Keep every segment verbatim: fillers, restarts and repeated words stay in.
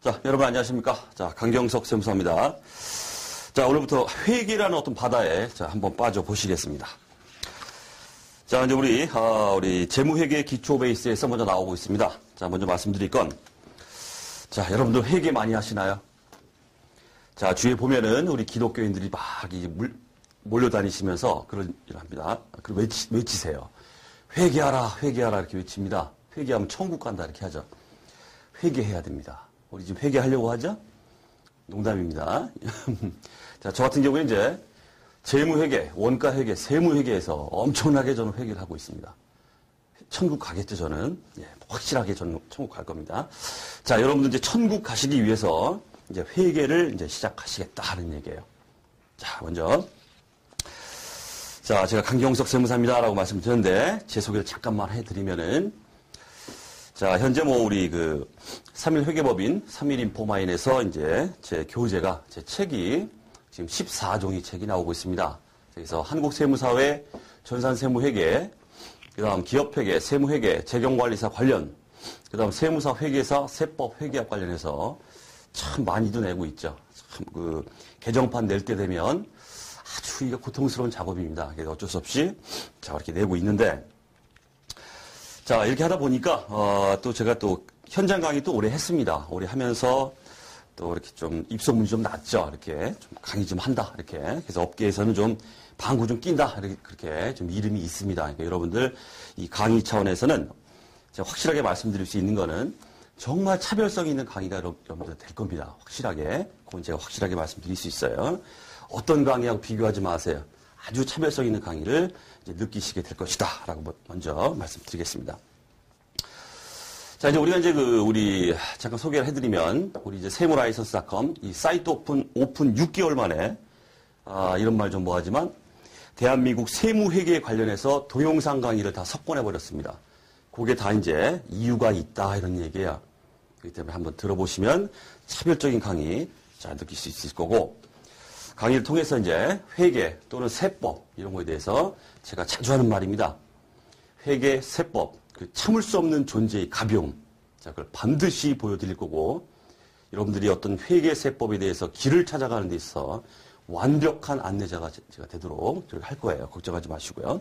자, 여러분 안녕하십니까? 자, 강경석 세무사입니다. 자, 오늘부터 회계라는 어떤 바다에 자, 한번 빠져 보시겠습니다. 자, 이제 우리, 어, 우리 재무회계 기초 베이스에서 먼저 나오고 있습니다. 자, 먼저 말씀드릴 건, 자, 여러분들 회계 많이 하시나요? 자, 주위에 보면은 우리 기독교인들이 막 이 물, 몰려다니시면서 그런 일을 합니다. 그리고 외치, 외치세요. 회계하라, 회계하라 이렇게 외칩니다. 회계하면 천국 간다 이렇게 하죠. 회계해야 됩니다. 우리 지금 회계하려고 하죠? 농담입니다. 자, 저 같은 경우는 이제 재무회계, 원가회계, 세무회계에서 엄청나게 저는 회계를 하고 있습니다. 천국 가겠죠, 저는. 예, 확실하게 저는 천국 갈 겁니다. 자, 여러분들 이제 천국 가시기 위해서 이제 회계를 이제 시작하시겠다 하는 얘기예요. 자, 먼저. 자, 제가 강경석 세무사입니다라고 말씀드렸는데, 제 소개를 잠깐만 해드리면은, 자, 현재 뭐 우리 그 삼 일 회계법인 삼 일 인포마인에서 이제 제 교재가, 제 책이 지금 십사 종이 책이 나오고 있습니다. 그래서 한국세무사회, 전산세무회계, 그 다음 기업회계, 세무회계, 재경관리사 관련, 그 다음 세무사 회계사, 세법 회계학 관련해서 참 많이도 내고 있죠. 참 그 개정판 낼 때 되면 아주 이게 고통스러운 작업입니다. 그래서 어쩔 수 없이 자, 이렇게 내고 있는데, 자, 이렇게 하다 보니까, 어, 또 제가 또 현장 강의 또 오래 했습니다. 오래 하면서 또 이렇게 좀 입소문이 좀 났죠. 이렇게 좀 강의 좀 한다. 이렇게. 그래서 업계에서는 좀 방구 좀 낀다. 이렇게 그렇게 좀 이름이 있습니다. 그러니까 여러분들 이 강의 차원에서는 제가 확실하게 말씀드릴 수 있는 거는 정말 차별성 있는 강의가 여러분들 될 겁니다. 확실하게. 그건 제가 확실하게 말씀드릴 수 있어요. 어떤 강의하고 비교하지 마세요. 아주 차별성 있는 강의를 이제 느끼시게 될 것이다. 라고 먼저 말씀드리겠습니다. 자, 이제 우리가 이제 그, 우리, 잠깐 소개를 해드리면, 우리 이제 세무라이선스 닷컴, 이 사이트 오픈, 오픈 육 개월 만에, 아, 이런 말 좀 뭐하지만, 대한민국 세무회계에 관련해서 동영상 강의를 다 석권해버렸습니다. 그게 다 이제 이유가 있다, 이런 얘기야. 그렇기 때문에 한번 들어보시면 차별적인 강의, 자, 느낄 수 있을 거고, 강의를 통해서 이제 회계 또는 세법 이런 거에 대해서 제가 자주 하는 말입니다. 회계, 세법, 그 참을 수 없는 존재의 가벼움. 자, 그걸 반드시 보여드릴 거고, 여러분들이 어떤 회계, 세법에 대해서 길을 찾아가는 데 있어서 완벽한 안내자가 제가 되도록 저렇게 할 거예요. 걱정하지 마시고요.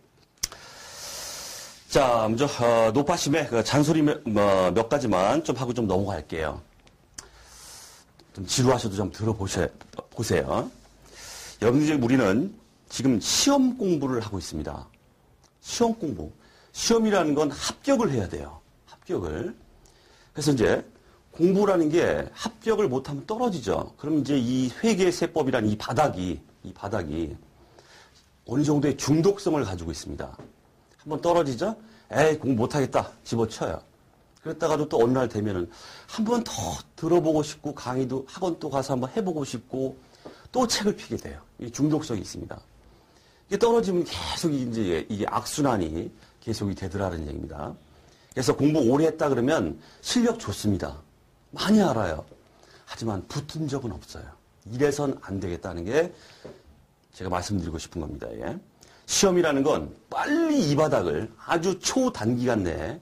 자, 먼저 어, 노파심의 그 잔소리 몇, 뭐, 몇 가지만 좀 하고 좀 넘어갈게요. 좀 지루하셔도 좀 들어보세요. 보세요. 여러분들, 우리는 지금 시험 공부를 하고 있습니다. 시험 공부. 시험이라는 건 합격을 해야 돼요. 합격을. 그래서 이제 공부라는 게 합격을 못하면 떨어지죠. 그럼 이제 이 회계세법이라는 이 바닥이, 이 바닥이 어느 정도의 중독성을 가지고 있습니다. 한번 떨어지죠? 에이, 공부 못하겠다. 집어쳐요. 그랬다가도 또 어느 날 되면은 한 번 더 들어보고 싶고, 강의도 학원 또 가서 한번 해보고 싶고, 또 책을 피게 돼요. 이 중독성이 있습니다. 이게 떨어지면 계속 이제 이게 악순환이 계속이 되더라는 얘기입니다. 그래서 공부 오래 했다 그러면 실력 좋습니다. 많이 알아요. 하지만 붙은 적은 없어요. 이래선 안 되겠다는 게 제가 말씀드리고 싶은 겁니다. 예. 시험이라는 건 빨리 이 바닥을 아주 초단기간 내에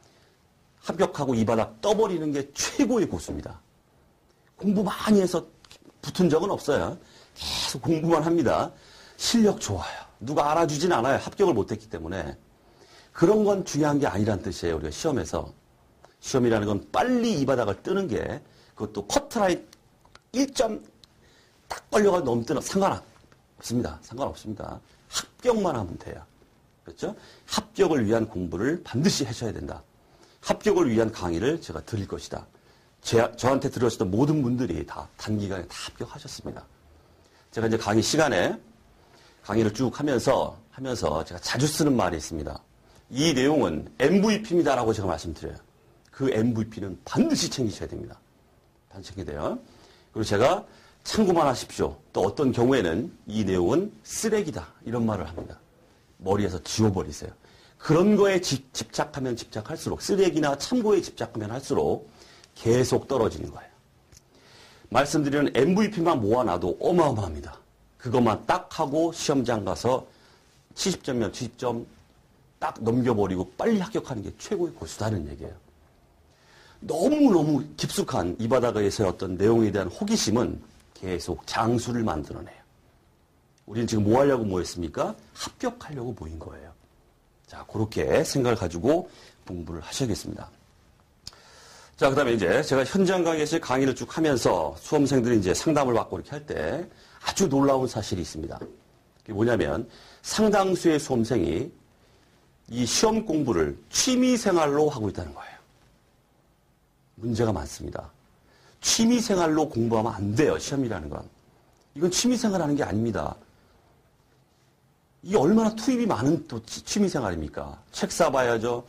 합격하고 이 바닥 떠버리는 게 최고의 고수입니다. 공부 많이 해서 붙은 적은 없어요. 계속 공부만 합니다. 실력 좋아요. 누가 알아주진 않아요. 합격을 못했기 때문에. 그런 건 중요한 게 아니란 뜻이에요. 우리가 시험에서. 시험이라는 건 빨리 이 바닥을 뜨는 게, 그것도 커트라인 일 점 딱 걸려가 넘뜨는 상관없습니다. 상관없습니다. 합격만 하면 돼요. 그렇죠? 합격을 위한 공부를 반드시 하셔야 된다. 합격을 위한 강의를 제가 드릴 것이다. 제, 저한테 들으셨던 모든 분들이 다 단기간에 다 합격하셨습니다. 제가 이제 강의 시간에 강의를 쭉 하면서, 하면서 제가 자주 쓰는 말이 있습니다. 이 내용은 엠브이피입니다라고 제가 말씀드려요. 그 엠브이피는 반드시 챙기셔야 됩니다. 반드시 챙겨야 돼요. 그리고 제가 참고만 하십시오. 또 어떤 경우에는 이 내용은 쓰레기다. 이런 말을 합니다. 머리에서 지워버리세요. 그런 거에 집, 집착하면 집착할수록, 쓰레기나 참고에 집착하면 할수록 계속 떨어지는 거예요. 말씀드리는 엠브이피만 모아놔도 어마어마합니다. 그것만 딱 하고 시험장 가서 칠십 점이면 칠십 점 딱 넘겨버리고 빨리 합격하는 게 최고의 고수다는 얘기예요. 너무너무 깊숙한 이 바닥에서의 어떤 내용에 대한 호기심은 계속 장수를 만들어내요. 우리는 지금 뭐 하려고 모였습니까? 합격하려고 모인 거예요. 자, 그렇게 생각을 가지고 공부를 하셔야겠습니다. 자, 그 다음에 이제 제가 현장 강의에서 강의를 쭉 하면서 수험생들이 이제 상담을 받고 이렇게 할 때 아주 놀라운 사실이 있습니다. 그게 뭐냐면 상당수의 수험생이 이 시험 공부를 취미 생활로 하고 있다는 거예요. 문제가 많습니다. 취미 생활로 공부하면 안 돼요, 시험이라는 건. 이건 취미 생활하는 게 아닙니다. 이게 얼마나 투입이 많은 또 취미 생활입니까? 책 사봐야죠.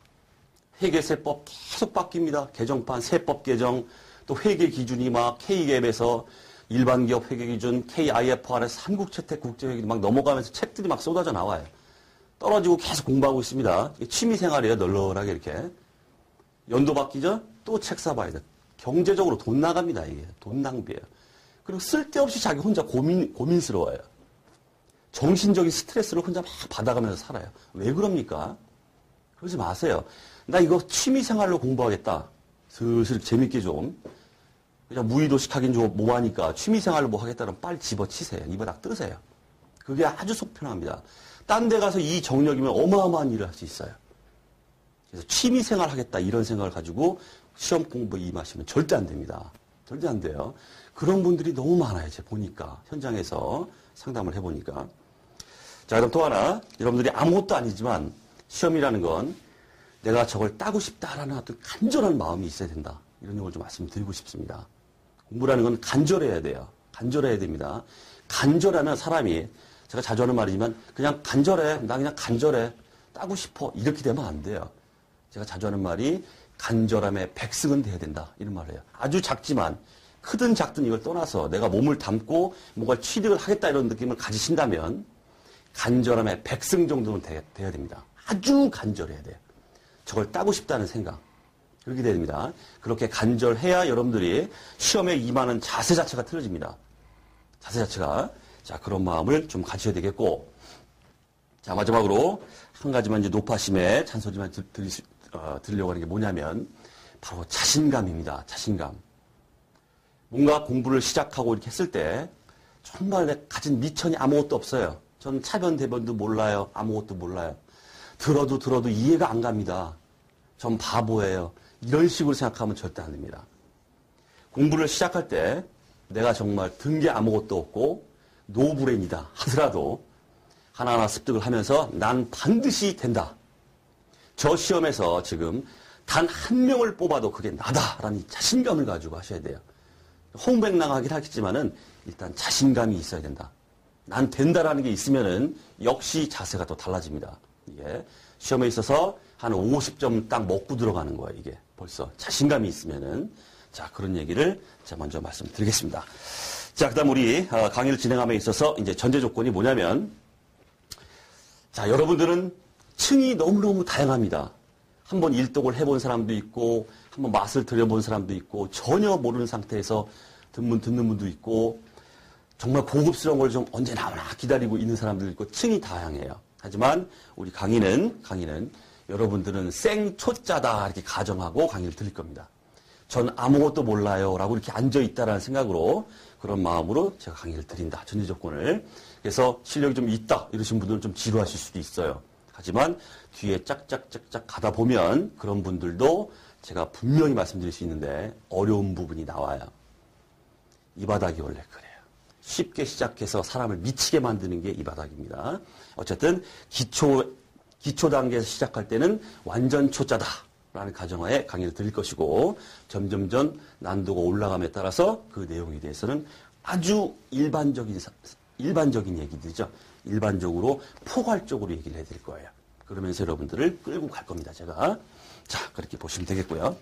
회계세법 계속 바뀝니다. 개정판, 세법 개정, 또 회계 기준이 막 K갭에서 일반 기업 회계 기준, 케이아이에프알에서 한국채택 국제회계 막 넘어가면서 책들이 막 쏟아져 나와요. 떨어지고 계속 공부하고 있습니다. 취미 생활이에요, 널널하게 이렇게. 연도 바뀌죠? 또 책 사봐야 돼. 경제적으로 돈 나갑니다, 이게. 돈 낭비예요. 그리고 쓸데없이 자기 혼자 고민, 고민스러워요. 정신적인 스트레스를 혼자 막 받아가면서 살아요. 왜 그럽니까? 그러지 마세요. 나 이거 취미생활로 공부하겠다. 슬슬 재밌게 좀. 그냥 무의도식 하긴 좀 뭐하니까 취미생활로 뭐 하겠다면 빨리 집어치세요. 입에 딱 뜨세요. 그게 아주 속 편합니다. 딴 데 가서 이 정력이면 어마어마한 일을 할 수 있어요. 그래서 취미생활 하겠다 이런 생각을 가지고 시험 공부에 임하시면 절대 안 됩니다. 절대 안 돼요. 그런 분들이 너무 많아요. 제가 보니까. 현장에서 상담을 해보니까. 자, 그럼 또 하나. 여러분들이 아무것도 아니지만 시험이라는 건 내가 저걸 따고 싶다라는 어떤 간절한 마음이 있어야 된다. 이런 걸 좀 말씀드리고 싶습니다. 공부라는 건 간절해야 돼요. 간절해야 됩니다. 간절하는 사람이 제가 자주 하는 말이지만 그냥 간절해. 나 그냥 간절해. 따고 싶어. 이렇게 되면 안 돼요. 제가 자주 하는 말이 간절함의 백승은 돼야 된다. 이런 말을 해요. 아주 작지만 크든 작든 이걸 떠나서 내가 몸을 담고 뭔가 취득을 하겠다 이런 느낌을 가지신다면 간절함의 백승 정도는 돼, 돼야 됩니다. 아주 간절해야 돼요. 저걸 따고 싶다는 생각. 그렇게 돼야 됩니다. 그렇게 간절해야 여러분들이 시험에 임하는 자세 자체가 틀어집니다. 자세 자체가. 자, 그런 마음을 좀 가지셔야 되겠고. 자, 마지막으로 한 가지만 이제 노파심에 잔소리만 들, 들, 어, 들으려고 하는 게 뭐냐면 바로 자신감입니다. 자신감. 뭔가 공부를 시작하고 이렇게 했을 때 정말 내 가진 미천이 아무것도 없어요. 저는 차변 대변도 몰라요. 아무것도 몰라요. 들어도 들어도 이해가 안 갑니다. 전 바보예요. 이런 식으로 생각하면 절대 안 됩니다. 공부를 시작할 때 내가 정말 든 게 아무것도 없고 노브레인이다 하더라도 하나하나 습득을 하면서 난 반드시 된다. 저 시험에서 지금 단 한 명을 뽑아도 그게 나다라는 자신감을 가지고 하셔야 돼요. 홍백랑하긴 하겠지만은 일단 자신감이 있어야 된다. 난 된다라는 게 있으면은 역시 자세가 또 달라집니다. 이게 시험에 있어서 한 오십 점 딱 먹고 들어가는 거예요. 이게 벌써 자신감이 있으면은. 자, 그런 얘기를 제가 먼저 말씀드리겠습니다. 자, 그다음 우리 강의를 진행함에 있어서 이제 전제 조건이 뭐냐면, 자, 여러분들은 층이 너무너무 다양합니다. 한번 일독을 해본 사람도 있고, 한번 맛을 들여본 사람도 있고, 전혀 모르는 상태에서 듣는, 듣는 분도 있고, 정말 고급스러운 걸 좀 언제 나오나 기다리고 있는 사람들도 있고, 층이 다양해요. 하지만 우리 강의는, 강의는 여러분들은 생초짜다 이렇게 가정하고 강의를 드릴 겁니다. 전 아무것도 몰라요 라고 이렇게 앉아있다라는 생각으로 그런 마음으로 제가 강의를 드린다. 전제 조건을. 그래서 실력이 좀 있다 이러신 분들은 좀 지루하실 수도 있어요. 하지만 뒤에 짝짝짝짝 가다 보면 그런 분들도 제가 분명히 말씀드릴 수 있는데 어려운 부분이 나와요. 이 바닥이 원래 그래요. 쉽게 시작해서 사람을 미치게 만드는 게 이 바닥입니다. 어쨌든 기초, 기초 단계에서 시작할 때는 완전 초짜다 라는 가정하에 강의를 드릴 것이고 점점점 난도가 올라감에 따라서 그 내용에 대해서는 아주 일반적인, 일반적인 얘기들이죠. 일반적으로 포괄적으로 얘기를 해드릴 거예요. 그러면서 여러분들을 끌고 갈 겁니다. 제가. 자, 그렇게 보시면 되겠고요.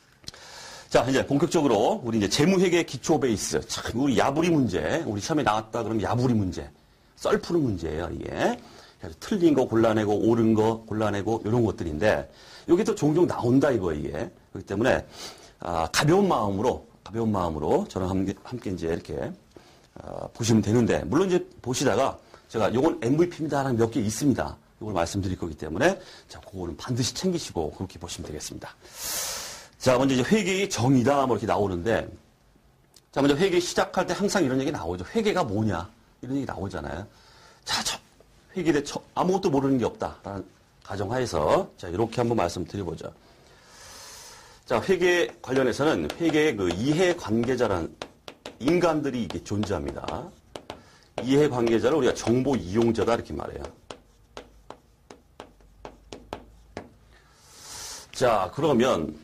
자, 이제 본격적으로 우리 이제 재무회계 기초 베이스. 참, 우리 야부리 문제. 우리 시험에 나왔다 그러면 야부리 문제. 썰 푸는 문제예요, 이게. 그래서 틀린 거 골라내고, 옳은 거 골라내고, 이런 것들인데, 이게 또 종종 나온다, 이거, 이게. 그렇기 때문에, 아, 가벼운 마음으로, 가벼운 마음으로 저랑 함께, 함께 이제 이렇게, 아, 보시면 되는데, 물론 이제 보시다가, 제가 요건 엠브이피입니다라는 몇 개 있습니다. 이걸 말씀드릴 거기 때문에, 자, 그거는 반드시 챙기시고, 그렇게 보시면 되겠습니다. 자, 먼저 이제 회계의 정의다, 뭐 이렇게 나오는데, 자, 먼저 회계 시작할 때 항상 이런 얘기 나오죠. 회계가 뭐냐? 이런 얘기 나오잖아요. 자, 저 회계에 대해 아무것도 모르는 게 없다라는 가정하에서, 자, 이렇게 한번 말씀드려보죠. 자, 회계 관련해서는 회계의 그 이해관계자라는 인간들이 이게 존재합니다. 이해관계자를 우리가 정보 이용자다 이렇게 말해요. 자, 그러면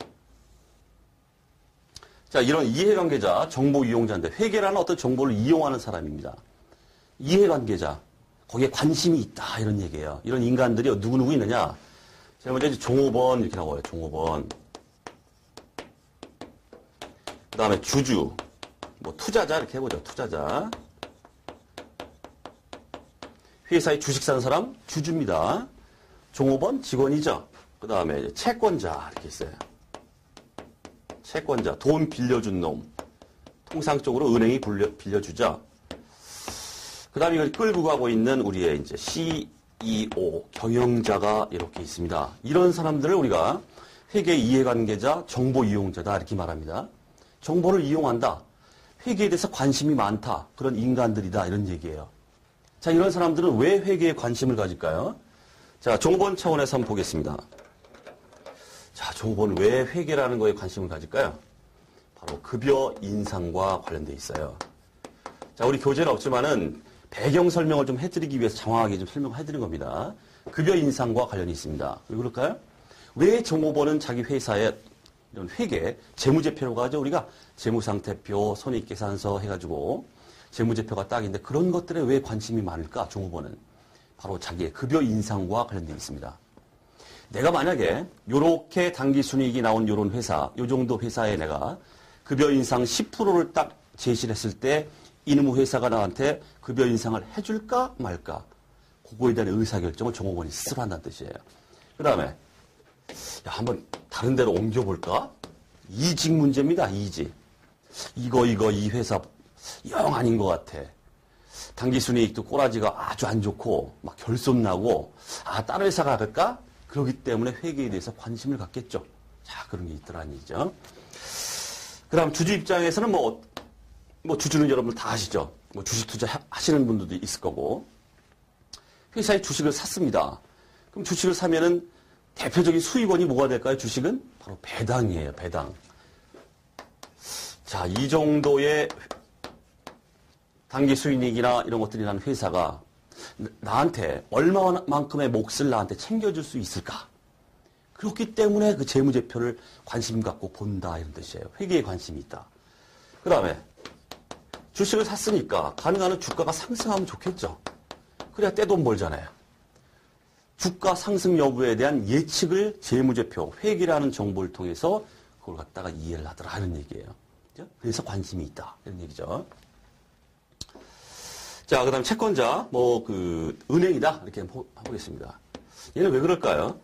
자, 이런 이해관계자, 정보 이용자인데 회계라는 어떤 정보를 이용하는 사람입니다. 이해관계자, 거기에 관심이 있다 이런 얘기예요. 이런 인간들이 누구누구 있느냐? 자, 먼저 이제 종업원 이렇게 나와요. 종업원. 그 다음에 주주, 뭐 투자자 이렇게 해보죠. 투자자. 회사에 주식 사는 사람 주주입니다. 종업원 직원이죠. 그 다음에 채권자 이렇게 있어요. 채권자, 돈 빌려준 놈. 통상적으로 은행이 빌려, 빌려주죠. 그 다음에 이걸 끌고 가고 있는 우리의 이제 씨이오, 경영자가 이렇게 있습니다. 이런 사람들을 우리가 회계 이해관계자, 정보 이용자다 이렇게 말합니다. 정보를 이용한다. 회계에 대해서 관심이 많다. 그런 인간들이다. 이런 얘기예요. 자, 이런 사람들은 왜 회계에 관심을 가질까요? 자, 종업원 차원에서 한번 보겠습니다. 자, 종업원은 왜 회계라는 거에 관심을 가질까요? 바로 급여 인상과 관련돼 있어요. 자, 우리 교재는 없지만은 배경 설명을 좀 해드리기 위해서 정확하게 좀 설명을 해드린 겁니다. 급여 인상과 관련이 있습니다. 왜 그럴까요? 왜 종업원은 자기 회사에 이런 회계, 재무제표라고 하죠. 우리가 재무상태표, 손익계산서 해가지고 재무제표가 딱인데 그런 것들에 왜 관심이 많을까? 종업원은 바로 자기의 급여 인상과 관련되어 있습니다. 내가 만약에 요렇게 당기순이익이 나온 요런 회사, 요 정도 회사에 내가 급여 인상 십 퍼센트를 딱 제시를 했을 때 이놈의 회사가 나한테 급여 인상을 해줄까 말까? 그거에 대한 의사결정을 종업원이 스스로 한다는 뜻이에요. 그 다음에 야, 한번 다른 데로 옮겨볼까? 이직 문제입니다. 이직. 이거 이거 이 회사 영 아닌 것 같아. 당기순이익도 꼬라지가 아주 안 좋고 막 결손나고 아 다른 회사가 갈까? 그렇기 때문에 회계에 대해서 관심을 갖겠죠. 자, 그런 게 있더라는 얘기죠. 그 다음 주주 입장에서는 뭐, 뭐 주주는 여러분들 다 아시죠. 뭐 주식 투자 하시는 분들도 있을 거고. 회사에 주식을 샀습니다. 그럼 주식을 사면은 대표적인 수익원이 뭐가 될까요? 주식은 바로 배당이에요. 배당. 자, 이 정도의 단기 수익이나 이런 것들이 나는 회사가 나한테 얼마만큼의 몫을 나한테 챙겨줄 수 있을까? 그렇기 때문에 그 재무제표를 관심 갖고 본다 이런 뜻이에요. 회계에 관심이 있다. 그 다음에 주식을 샀으니까 가능한 주가가 상승하면 좋겠죠. 그래야 떼돈 벌잖아요. 주가 상승 여부에 대한 예측을 재무제표, 회계라는 정보를 통해서 그걸 갖다가 이해를 하더라 하는 얘기예요. 그래서 관심이 있다 이런 얘기죠. 자, 그 다음 채권자, 뭐, 그, 은행이다. 이렇게 한번 해보겠습니다. 얘는 왜 그럴까요?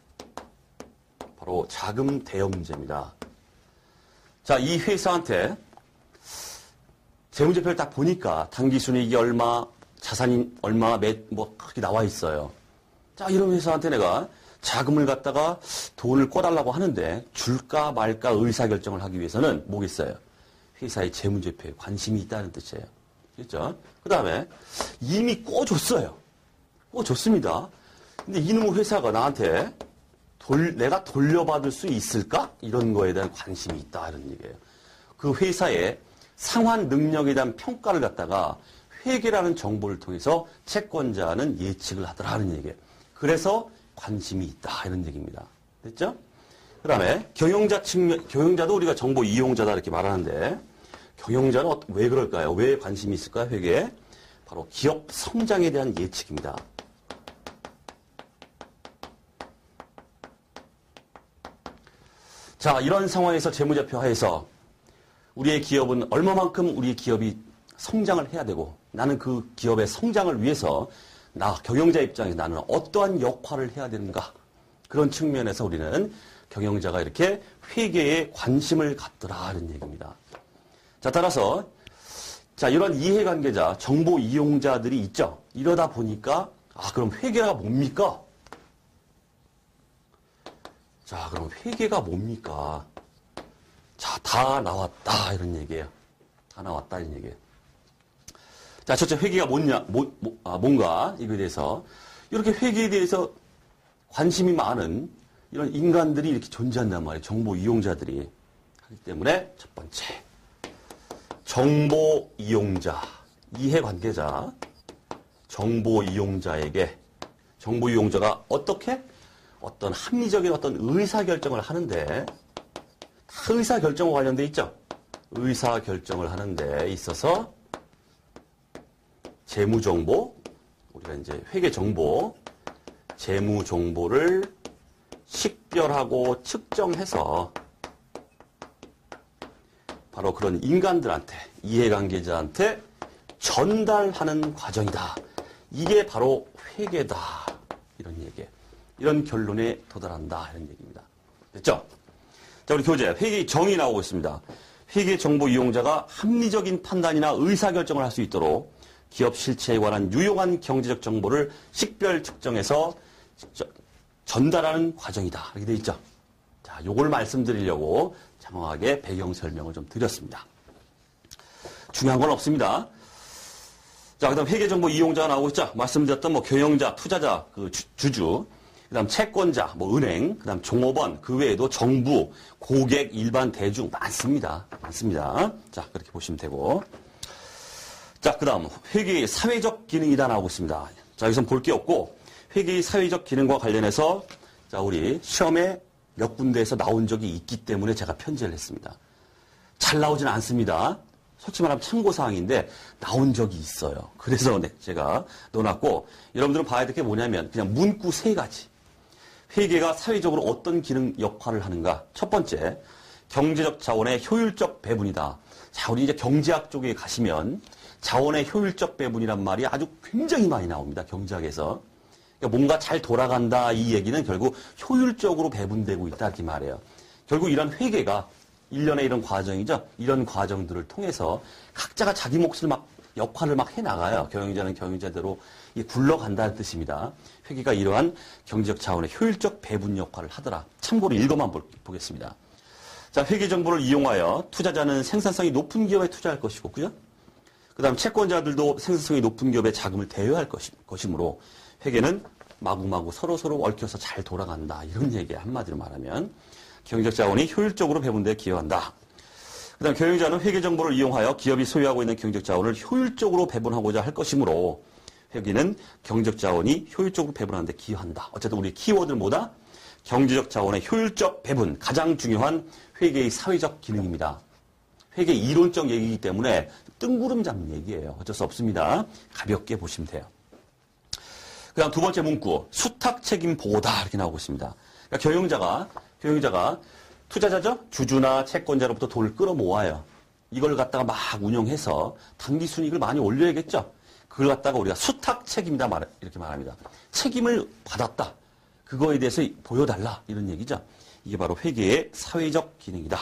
바로 자금 대여문제입니다. 자, 이 회사한테 재무제표를 딱 보니까 당기순이익이 얼마, 자산이 얼마, 몇, 뭐, 그렇게 나와 있어요. 자, 이런 회사한테 내가 자금을 갖다가 돈을 꿔달라고 하는데 줄까 말까 의사결정을 하기 위해서는 뭐겠어요? 회사의 재무제표에 관심이 있다는 뜻이에요. 그렇죠? 그 다음에 이미 꿔줬어요. 꿔줬습니다. 근데 이놈의 회사가 나한테 돌, 내가 돌려받을 수 있을까? 이런 거에 대한 관심이 있다. 이런 얘기예요. 그 회사의 상환 능력에 대한 평가를 갖다가 회계라는 정보를 통해서 채권자는 예측을 하더라 하는 얘기예요. 그래서 관심이 있다. 이런 얘기입니다. 됐죠? 그 다음에 경영자 측면, 경영자도 우리가 정보 이용자다 이렇게 말하는데 경영자는 왜 그럴까요? 왜 관심이 있을까요? 회계에? 바로 기업 성장에 대한 예측입니다. 자, 이런 상황에서 재무제표 하에서 우리의 기업은 얼마만큼 우리의 기업이 성장을 해야 되고 나는 그 기업의 성장을 위해서 나 경영자 입장에서 나는 어떠한 역할을 해야 되는가 그런 측면에서 우리는 경영자가 이렇게 회계에 관심을 갖더라 하는 얘기입니다. 자, 따라서 자, 이런 이해관계자, 정보 이용자들이 있죠. 이러다 보니까 아, 그럼 회계가 뭡니까? 자, 그럼 회계가 뭡니까? 다 나왔다 이런 얘기예요. 다 나왔다 이런 얘기예요. 자, 첫째 회계가 뭐냐, 뭐, 뭐, 아, 뭔가 이거에 대해서 이렇게 회계에 대해서 관심이 많은 이런 인간들이 이렇게 존재한단 말이에요. 정보 이용자들이 하기 때문에 첫 번째 정보 이용자, 이해관계자, 정보 이용자에게 정보 이용자가 어떻게 어떤 합리적인 어떤 의사결정을 하는데 다 의사결정과 관련돼 있죠. 의사결정을 하는 데 있어서 재무정보, 우리가 이제 회계정보, 재무정보를 식별하고 측정해서 바로 그런 인간들한테, 이해관계자한테 전달하는 과정이다. 이게 바로 회계다. 이런 얘기예요. 이런 결론에 도달한다. 이런 얘기입니다. 됐죠? 자, 우리 교재, 회계 정의 나오고 있습니다. 회계 정보 이용자가 합리적인 판단이나 의사결정을 할 수 있도록 기업 실체에 관한 유용한 경제적 정보를 식별 측정해서 전달하는 과정이다. 이렇게 되어 있죠. 자, 요걸 말씀드리려고 장황하게 배경 설명을 좀 드렸습니다. 중요한 건 없습니다. 자, 그 다음 회계정보 이용자가 나오고 있죠. 말씀드렸던 뭐 경영자, 투자자, 그 주, 주주, 그 다음 채권자, 뭐 은행, 그 다음 종업원, 그 외에도 정부, 고객, 일반 대중 많습니다. 많습니다. 자, 그렇게 보시면 되고. 자, 그 다음 회계의 사회적 기능이다 나오고 있습니다. 자, 여기서 볼 게 없고 회계의 사회적 기능과 관련해서 자, 우리 시험에 몇 군데에서 나온 적이 있기 때문에 제가 편제를 했습니다. 잘 나오지는 않습니다. 솔직히 말하면 참고사항인데 나온 적이 있어요. 그래서 네, 제가 넣어놨고 여러분들은 봐야 될 게 뭐냐면 그냥 문구 세 가지. 회계가 사회적으로 어떤 기능 역할을 하는가. 첫 번째, 경제적 자원의 효율적 배분이다. 자, 우리 이제 경제학 쪽에 가시면 자원의 효율적 배분이란 말이 아주 굉장히 많이 나옵니다. 경제학에서. 그러니까 뭔가 잘 돌아간다 이 얘기는 결국 효율적으로 배분되고 있다 이렇게 말해요. 결국 이런 회계가 일련의 이런 과정이죠. 이런 과정들을 통해서 각자가 자기 몫을 막 역할을 막 해나가요. 경영자는 경영자대로 굴러간다는 뜻입니다. 회계가 이러한 경제적 자원의 효율적 배분 역할을 하더라. 참고로 읽어만 보겠습니다. 자, 회계 정보를 이용하여 투자자는 생산성이 높은 기업에 투자할 것이고, 그죠? 그 다음 채권자들도 생산성이 높은 기업에 자금을 대여할 것이, 것이므로 회계는 마구마구 서로서로 얽혀서 잘 돌아간다. 이런 얘기에 한마디로 말하면 경제적 자원이 효율적으로 배분되어 기여한다. 그 다음 경영자는 회계 정보를 이용하여 기업이 소유하고 있는 경제적 자원을 효율적으로 배분하고자 할 것이므로 회계는 경제적 자원이 효율적으로 배분하는 데 기여한다. 어쨌든 우리 키워드는 뭐다? 경제적 자원의 효율적 배분, 가장 중요한 회계의 사회적 기능입니다. 회계 이론적 얘기이기 때문에 뜬구름 잡는 얘기예요. 어쩔 수 없습니다. 가볍게 보시면 돼요. 그 다음 두 번째 문구, 수탁 책임 보호다 이렇게 나오고 있습니다. 그러니까 경영자가 경영자가 투자자죠? 주주나 채권자로부터 돈을 끌어모아요. 이걸 갖다가 막 운영해서 단기 순이익을 많이 올려야겠죠? 그걸 갖다가 우리가 수탁 책임이다 말, 이렇게 말합니다. 책임을 받았다. 그거에 대해서 보여달라. 이런 얘기죠. 이게 바로 회계의 사회적 기능이다.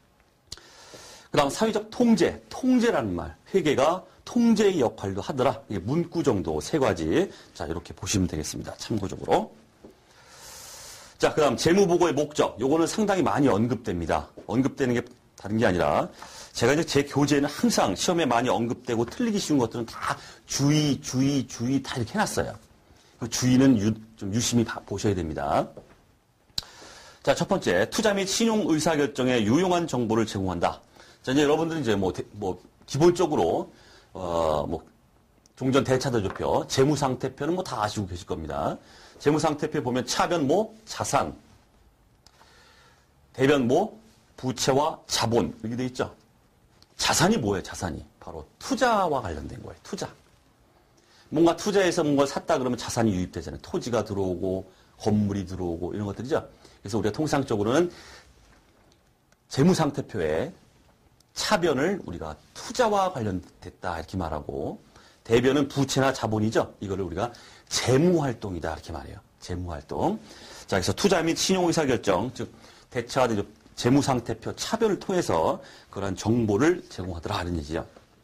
그 다음 사회적 통제. 통제라는 말. 회계가 통제의 역할도 하더라. 이게 문구 정도 세 가지. 자, 이렇게 보시면 되겠습니다. 참고적으로. 자, 그 다음 재무보고의 목적. 요거는 상당히 많이 언급됩니다. 언급되는 게 다른 게 아니라 제가 이제 제 교재는 항상 시험에 많이 언급되고 틀리기 쉬운 것들은 다 주의, 주의, 주의 다 이렇게 해놨어요. 그 주의는 유, 좀 유심히 봐, 보셔야 됩니다. 자, 첫 번째, 투자 및 신용 의사결정에 유용한 정보를 제공한다. 자, 이제 여러분들은 이제 뭐, 뭐, 기본적으로, 어, 뭐, 종전 대차대조표, 재무상태표는 뭐 다 아시고 계실 겁니다. 재무상태표 보면 차변 뭐? 자산. 대변 뭐? 부채와 자본. 이렇게 돼 있죠. 자산이 뭐예요, 자산이? 바로 투자와 관련된 거예요, 투자. 뭔가 투자해서 뭔가 샀다 그러면 자산이 유입되잖아요. 토지가 들어오고, 건물이 들어오고, 이런 것들이죠. 그래서 우리가 통상적으로는 재무상태표에 차변을 우리가 투자와 관련됐다, 이렇게 말하고, 대변은 부채나 자본이죠. 이거를 우리가 재무활동이다, 이렇게 말해요. 재무활동. 자, 그래서 투자 및 신용의사결정, 즉, 대차와 대조, 재무상태표 차변을 통해서 그러한 정보를 제공하더라 하는 얘기죠.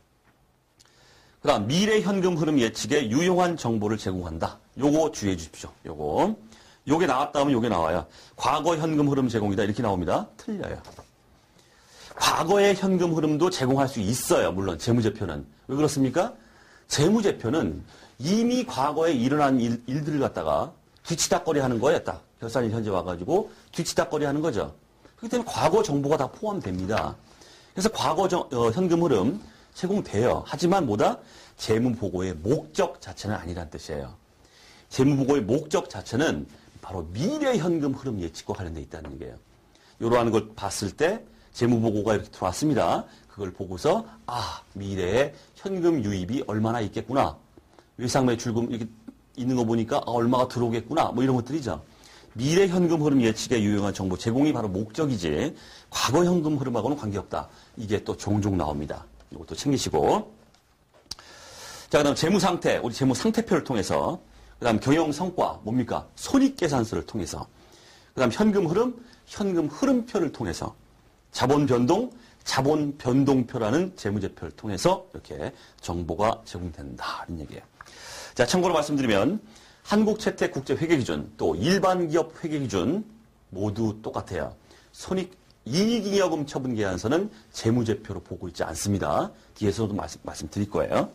그 다음 미래 현금 흐름 예측에 유용한 정보를 제공한다. 요거 주의해 주십시오. 요거. 요게 나왔다 하면 요게 나와요. 과거 현금 흐름 제공이다 이렇게 나옵니다. 틀려요. 과거의 현금 흐름도 제공할 수 있어요. 물론 재무제표는. 왜 그렇습니까? 재무제표는 이미 과거에 일어난 일, 일들을 갖다가 뒤치다꺼리 하는 거예요. 딱 결산일 현재 와가지고 뒤치다꺼리 하는 거죠. 그렇기 때문에 과거 정보가 다 포함됩니다. 그래서 과거 정, 어, 현금 흐름 제공돼요. 하지만 뭐다? 재무보고의 목적 자체는 아니란 뜻이에요. 재무보고의 목적 자체는 바로 미래 현금 흐름 예측과 관련돼 있다는 얘기예요. 이러한 걸 봤을 때 재무보고가 이렇게 들어왔습니다. 그걸 보고서 아 미래에 현금 유입이 얼마나 있겠구나. 외상매출금 이렇게 있는 거 보니까 아, 얼마가 들어오겠구나. 뭐 이런 것들이죠. 미래 현금 흐름 예측에 유용한 정보 제공이 바로 목적이지 과거 현금 흐름하고는 관계없다. 이게 또 종종 나옵니다. 이것도 챙기시고. 자, 그다음 재무 상태, 우리 재무 상태표를 통해서, 그다음 경영 성과 뭡니까? 손익계산서를 통해서, 그다음 현금 흐름, 현금 흐름표를 통해서, 자본 변동, 자본 변동표라는 재무제표를 통해서 이렇게 정보가 제공된다 이런 얘기예요. 자, 참고로 말씀드리면 한국채택국제회계기준 또 일반기업 회계기준 모두 똑같아요. 손익 이익잉여금 처분계산서는 재무제표로 보고 있지 않습니다. 뒤에서도 말씀, 말씀드릴 거예요.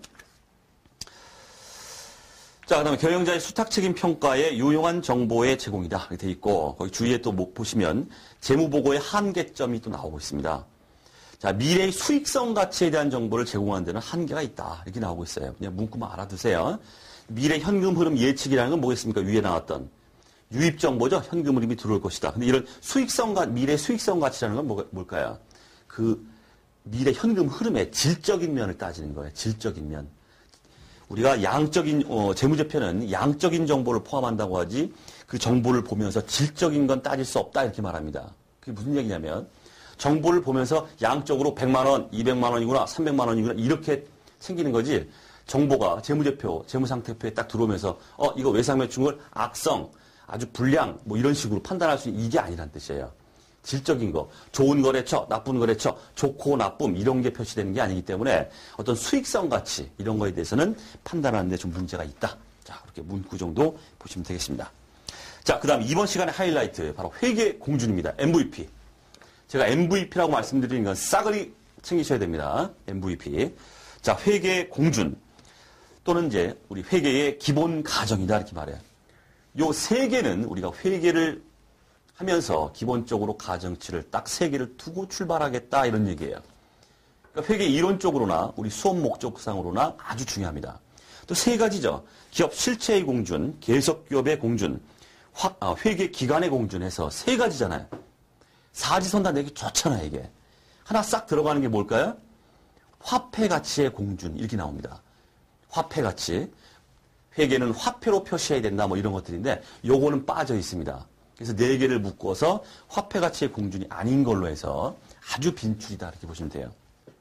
자, 그 다음에 경영자의 수탁책임 평가에 유용한 정보의 제공이다. 이렇게 돼 있고, 거기 주위에 또 보시면 재무보고의 한계점이 또 나오고 있습니다. 자, 미래의 수익성 가치에 대한 정보를 제공하는 데는 한계가 있다. 이렇게 나오고 있어요. 그냥 문구만 알아두세요. 미래 현금 흐름 예측이라는 건 뭐겠습니까? 위에 나왔던. 유입 정보죠. 현금 흐름이 들어올 것이다. 근데 이런 수익성, 미래 수익성 가치라는 건 뭐, 뭘까요? 그 미래 현금 흐름의 질적인 면을 따지는 거예요. 질적인 면. 우리가 양적인, 어, 재무제표는 양적인 정보를 포함한다고 하지 그 정보를 보면서 질적인 건 따질 수 없다. 이렇게 말합니다. 그게 무슨 얘기냐면 정보를 보면서 양적으로 백만 원, 이백만 원이구나, 삼백만 원이구나 이렇게 생기는 거지 정보가 재무제표, 재무상태표에 딱 들어오면서 어, 이거 외상매출을 악성, 아주 불량 뭐 이런 식으로 판단할 수 있는 이게 아니란 뜻이에요. 질적인 거, 좋은 거래처, 나쁜 거래처, 좋고 나쁨 이런 게 표시되는 게 아니기 때문에 어떤 수익성 가치 이런 거에 대해서는 판단하는 데 좀 문제가 있다. 자, 그렇게 문구 정도 보시면 되겠습니다. 자, 그 다음 이번 시간의 하이라이트 바로 회계 공준입니다. 엠브이피. 제가 엠브이피라고 말씀드리는 건 싸그리 챙기셔야 됩니다. 엠브이피. 자, 회계 공준 또는 이제 우리 회계의 기본 가정이다 이렇게 말해요. 요 세 개는 우리가 회계를 하면서 기본적으로 가정치를 딱 세 개를 두고 출발하겠다 이런 얘기예요. 그러니까 회계 이론적으로나 우리 수업 목적상으로나 아주 중요합니다. 또 세 가지죠. 기업 실체의 공준, 계속기업의 공준, 화, 아, 회계 기간의 공준해서 세 가지잖아요. 사지선다 내기 좋잖아요 이게. 하나 싹 들어가는 게 뭘까요? 화폐 가치의 공준 이렇게 나옵니다. 화폐 가치. 회계는 화폐로 표시해야 된다 뭐 이런 것들인데 요거는 빠져 있습니다. 그래서 네 개를 묶어서 화폐 가치의 공준이 아닌 걸로 해서 아주 빈출이다 이렇게 보시면 돼요.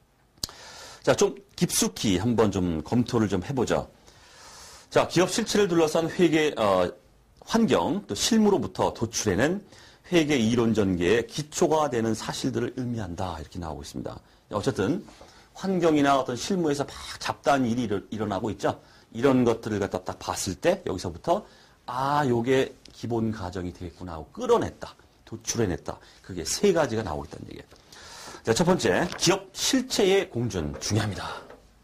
자, 좀 깊숙이 한번 좀 검토를 좀 해보죠. 자, 기업 실체를 둘러싼 회계 어, 환경 또 실무로부터 도출해낸 회계 이론 전개의 기초가 되는 사실들을 의미한다 이렇게 나오고 있습니다. 어쨌든 환경이나 어떤 실무에서 막 잡다한 일이 일어, 일어나고 있죠. 이런 것들을 갖다 딱 봤을 때 여기서부터 아, 요게 기본 가정이 되겠구나 하고 끌어냈다. 도출해냈다. 그게 세 가지가 나오고 있다는 얘기예요. 자, 첫 번째, 기업 실체의 공준 중요합니다.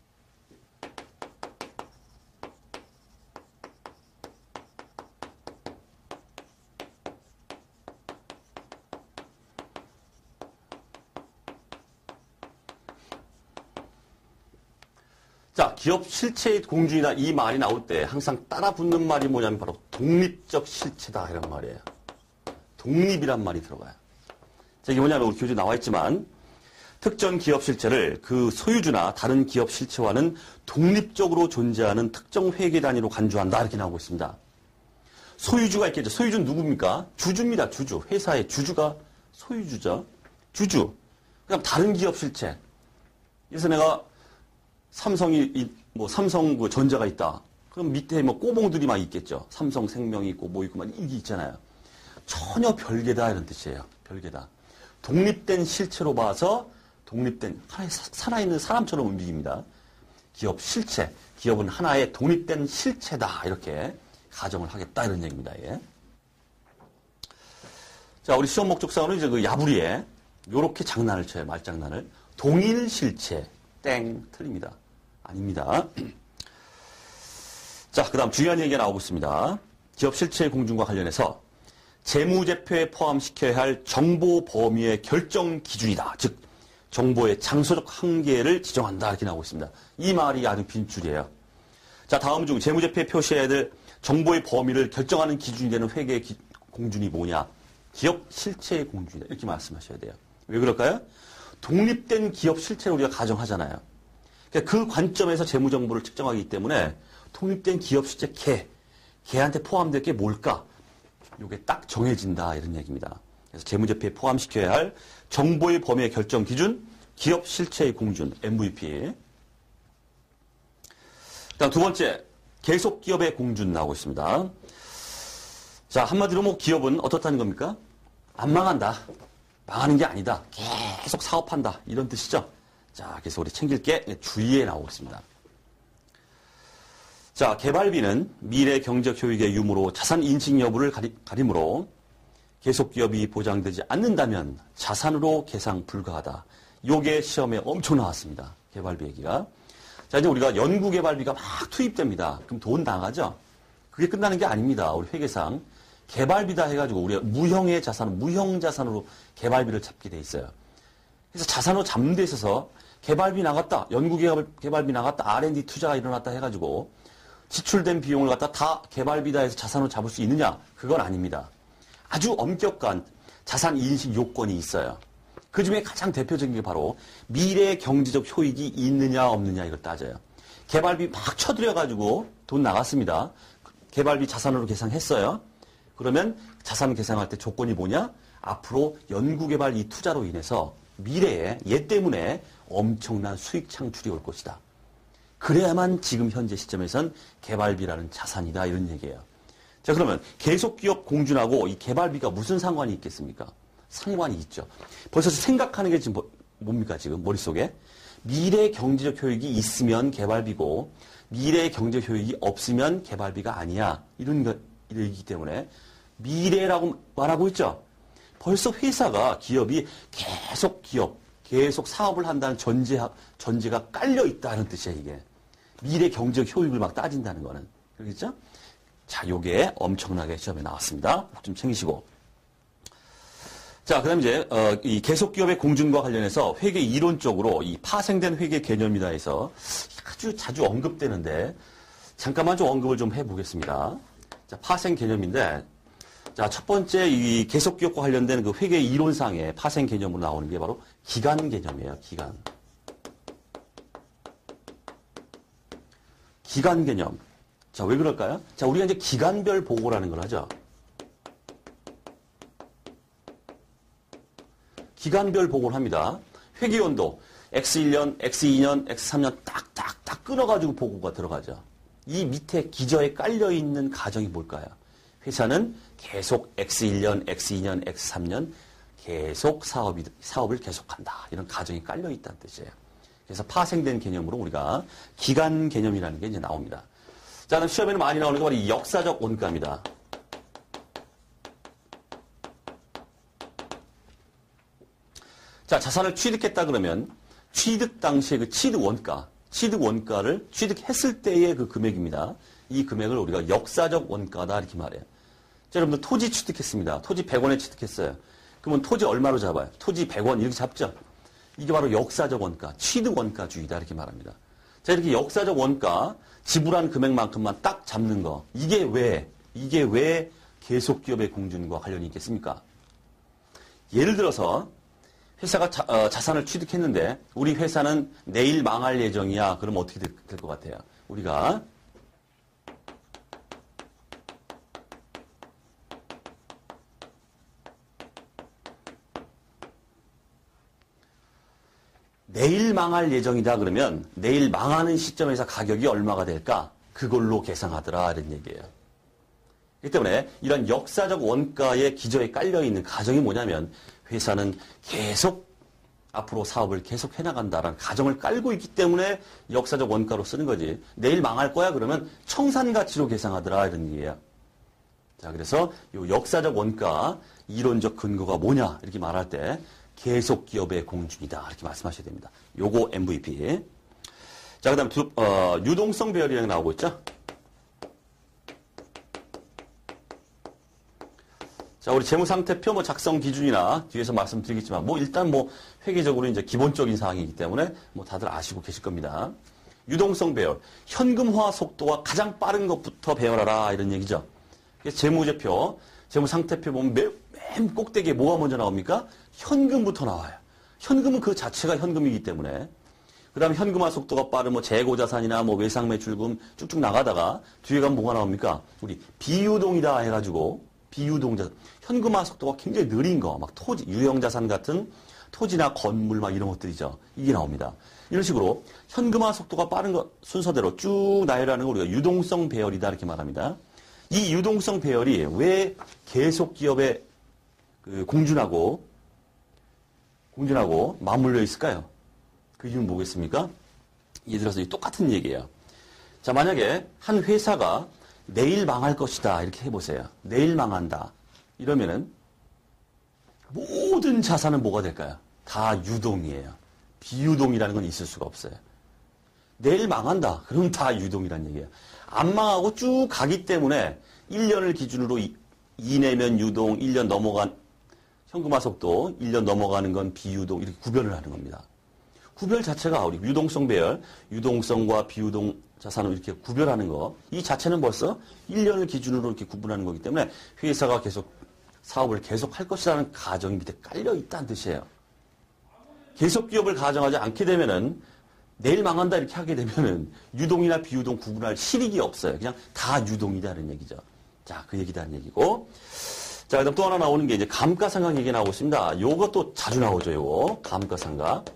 자, 기업 실체의 공준이다 이 말이 나올 때 항상 따라 붙는 말이 뭐냐면 바로 독립적 실체다 이런 말이에요. 독립이란 말이 들어가요. 자, 이게 뭐냐면 우리 교재에 나와 있지만 특정 기업 실체를 그 소유주나 다른 기업 실체와는 독립적으로 존재하는 특정 회계 단위로 간주한다 이렇게 나오고 있습니다. 소유주가 있겠죠. 소유주는 누굽니까? 주주입니다. 주주. 회사의 주주가 소유주죠. 주주. 그다음 다른 기업 실체. 그래서 내가 삼성이, 뭐, 삼성 그 전자가 있다. 그럼 밑에 뭐 꼬봉들이 막 있겠죠. 삼성생명이 있고 뭐 있고 막 이게 있잖아요. 전혀 별개다 이런 뜻이에요. 별개다. 독립된 실체로 봐서 독립된, 하나의 살아있는 사람처럼 움직입니다. 기업 실체. 기업은 하나의 독립된 실체다. 이렇게 가정을 하겠다. 이런 얘기입니다. 예. 자, 우리 시험 목적상으로 이제 그 야부리에 요렇게 장난을 쳐요. 말장난을. 동일 실체. 땡. 틀립니다. 아닙니다. 자, 그 다음 중요한 얘기가 나오고 있습니다. 기업 실체 공준과 관련해서 재무제표에 포함시켜야 할 정보 범위의 결정 기준이다. 즉, 정보의 장소적 한계를 지정한다. 이렇게 나오고 있습니다. 이 말이 아주 빈줄이에요. 자, 다음 중 재무제표에 표시해야 될 정보의 범위를 결정하는 기준이 되는 회계 기, 공준이 뭐냐? 기업 실체의 공준이다. 이렇게 말씀하셔야 돼요. 왜 그럴까요? 독립된 기업 실체를 우리가 가정하잖아요. 그러니까 그 관점에서 재무정보를 측정하기 때문에 독립된 기업 실체 개, 개한테 포함될 게 뭘까? 이게 딱 정해진다. 이런 얘기입니다. 그래서 재무제표에 포함시켜야 할 정보의 범위의 결정 기준, 기업 실체의 공준, 엠브이피. 다음 두 번째, 계속 기업의 공준 나오고 있습니다. 자, 한마디로 뭐 기업은 어떻다는 겁니까? 안 망한다. 망하는 게 아니다. 계속 사업한다. 이런 뜻이죠. 자, 그래서 우리 챙길 게 주의에 나오고 있습니다. 자, 개발비는 미래 경제적 효익의 유무로 자산 인식 여부를 가리, 가리므로 계속 기업이 보장되지 않는다면 자산으로 계상 불가하다. 요게 시험에 엄청 나왔습니다. 개발비 얘기가. 자, 이제 우리가 연구 개발비가 막 투입됩니다. 그럼 돈 나가죠? 그게 끝나는 게 아닙니다. 우리 회계상. 개발비다 해가지고 우리가 무형의 자산, 무형 자산으로 개발비를 잡게 돼 있어요. 그래서 자산으로 잡는 데 있어서 개발비 나갔다, 연구 개발, 개발비 나갔다, 알 앤 디 투자가 일어났다 해가지고 지출된 비용을 갖다 다 개발비다 해서 자산으로 잡을 수 있느냐? 그건 아닙니다. 아주 엄격한 자산 인식 요건이 있어요. 그 중에 가장 대표적인 게 바로 미래 경제적 효익이 있느냐 없느냐 이걸 따져요. 개발비 막 쳐들여가지고 돈 나갔습니다. 개발비 자산으로 계상했어요. 그러면 자산 계상할 때 조건이 뭐냐? 앞으로 연구개발 이 투자로 인해서 미래에 얘 때문에 엄청난 수익 창출이 올 것이다. 그래야만 지금 현재 시점에선 개발비라는 자산이다 이런 얘기예요. 자, 그러면 계속기업 공준하고 이 개발비가 무슨 상관이 있겠습니까? 상관이 있죠. 벌써 생각하는 게 지금 뭐, 뭡니까 지금 머릿속에? 미래 경제적 효익이 있으면 개발비고 미래 경제적 효익이 없으면 개발비가 아니야. 이런 거, 이러기 때문에 미래라고 말하고 있죠. 벌써 회사가 기업이 계속 기업, 계속 사업을 한다는 전제, 전제가 깔려 있다는 뜻이야 이게. 미래 경제적 효익을 막 따진다는 거는. 그렇겠죠? 자, 요게 엄청나게 시험에 나왔습니다. 좀 챙기시고. 자, 그 다음에 이제, 어, 이 계속기업의 공준과 관련해서 회계 이론적으로 이 파생된 회계 개념이다 해서 아주 자주 언급되는데, 잠깐만 좀 언급을 좀 해보겠습니다. 자, 파생 개념인데, 자, 첫 번째 이 계속기업과 관련된 그 회계 이론상의 파생 개념으로 나오는 게 바로 기간 개념이에요, 기간. 기간 개념. 자, 왜 그럴까요? 자, 우리가 이제 기간별 보고라는 걸 하죠. 기간별 보고를 합니다. 회계연도 엑스 일 년, 엑스 이 년, 엑스 삼 년 딱딱딱 끊어가지고 보고가 들어가죠. 이 밑에 기저에 깔려있는 가정이 뭘까요? 회사는 계속 엑스 일 년, 엑스 이 년, 엑스 삼 년 계속 사업이, 사업을 계속한다. 이런 가정이 깔려있다는 뜻이에요. 그래서 파생된 개념으로 우리가 기간 개념이라는 게 이제 나옵니다. 자, 그럼 시험에는 많이 나오는 게 바로 이 역사적 원가입니다. 자, 자산을 취득했다 그러면 취득 당시의 그 취득 원가, 취득 원가를 취득했을 때의 그 금액입니다. 이 금액을 우리가 역사적 원가다 이렇게 말해요. 자, 여러분들 토지 취득했습니다. 토지 백 원에 취득했어요. 그러면 토지 얼마로 잡아요? 토지 백 원 이렇게 잡죠. 이게 바로 역사적 원가, 취득 원가주의다 이렇게 말합니다. 자, 이렇게 역사적 원가, 지불한 금액만큼만 딱 잡는 거. 이게 왜, 이게 왜 계속기업의 공준과 관련이 있겠습니까? 예를 들어서 회사가 자, 어, 자산을 취득했는데 우리 회사는 내일 망할 예정이야. 그럼 어떻게 될 것 같아요? 우리가 내일 망할 예정이다 그러면 내일 망하는 시점에서 가격이 얼마가 될까? 그걸로 계상하더라 이런 얘기예요. 그렇기 때문에 이런 역사적 원가의 기저에 깔려있는 가정이 뭐냐면 회사는 계속 앞으로 사업을 계속 해나간다라는 가정을 깔고 있기 때문에 역사적 원가로 쓰는 거지. 내일 망할 거야 그러면 청산가치로 계상하더라 이런 얘기예요. 자, 그래서 이 역사적 원가 이론적 근거가 뭐냐 이렇게 말할 때 계속기업의 공준이다. 이렇게 말씀하셔야 됩니다. 요거 엠브이피. 자, 그 다음 두, 어, 유동성 배열이라는 게 나오고 있죠. 자, 우리 재무상태표 뭐 작성 기준이나 뒤에서 말씀드리겠지만, 뭐 일단 뭐 회계적으로 이제 기본적인 사항이기 때문에 뭐 다들 아시고 계실 겁니다. 유동성 배열, 현금화 속도가 가장 빠른 것부터 배열하라 이런 얘기죠. 재무제표, 재무상태표 보면 맨, 맨 꼭대기에 뭐가 먼저 나옵니까? 현금부터 나와요. 현금은 그 자체가 현금이기 때문에. 그 다음에 현금화 속도가 빠른 뭐 재고자산이나 뭐 외상매출금 쭉쭉 나가다가 뒤에 가면 뭐가 나옵니까? 우리 비유동이다 해가지고 비유동자산. 현금화 속도가 굉장히 느린 거, 막 토지, 유형자산 같은 토지나 건물 막 이런 것들이죠. 이게 나옵니다. 이런 식으로 현금화 속도가 빠른 것 순서대로 쭉 나열하는 걸 우리가 유동성 배열이다 이렇게 말합니다. 이 유동성 배열이 왜 계속 기업에 그 공준하고 공준하고 맞물려 있을까요? 그 이유는 뭐겠습니까? 예를 들어서 똑같은 얘기예요. 자, 만약에 한 회사가 내일 망할 것이다 이렇게 해보세요. 내일 망한다. 이러면은 모든 자산은 뭐가 될까요? 다 유동이에요. 비유동이라는 건 있을 수가 없어요. 내일 망한다. 그럼 다 유동이라는 얘기예요. 안 망하고 쭉 가기 때문에 일 년을 기준으로 이 내면 유동, 일 년 넘어간 현금화 속도, 일 년 넘어가는 건 비유동 이렇게 구별을 하는 겁니다. 구별 자체가 우리 유동성 배열, 유동성과 비유동 자산을 이렇게 구별하는 거, 이 자체는 벌써 일 년을 기준으로 이렇게 구분하는 거기 때문에 회사가 계속 사업을 계속 할 것이라는 가정이 밑에 깔려 있다는 뜻이에요. 계속 기업을 가정하지 않게 되면은 내일 망한다 이렇게 하게 되면은 유동이나 비유동 구분할 실익이 없어요. 그냥 다 유동이다는 얘기죠. 자, 그 얘기다는 얘기고. 자, 그다음 또 하나 나오는 게 이제 감가상각 얘기 나오고 있습니다. 요것도 자주 나오죠, 요거. 감가상각.